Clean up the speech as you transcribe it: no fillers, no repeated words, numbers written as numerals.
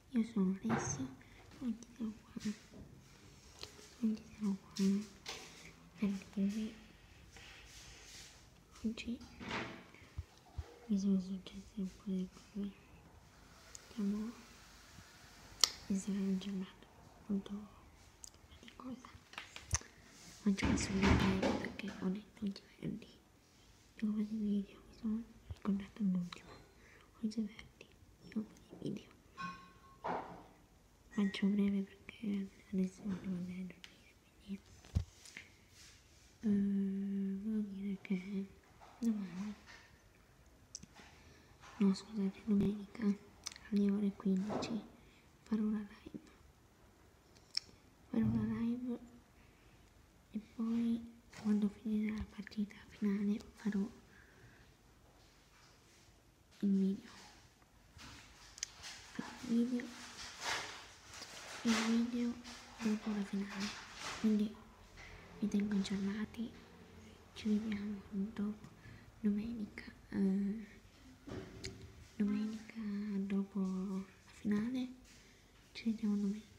Io sono Alessia, oggi siamo qua per dire oggi mi sono successe un po' di cose. Siamo è stata una giornata molto faticosa. Oggi posso vedere perché ho detto oggi verdi. Devo fare video, mi sono ricordato l'ultimo. Oggi è verdi, devo fare video. Faccio breve perché adesso devo andare a dormire, quindi volevo dire che domani, no scusate, domenica alle ore 15 farò una live e poi quando finirà la partita finale farò il video dopo la finale, quindi vi tengo aggiornati. Ci vediamo dopo domenica dopo la finale, ci vediamo domenica.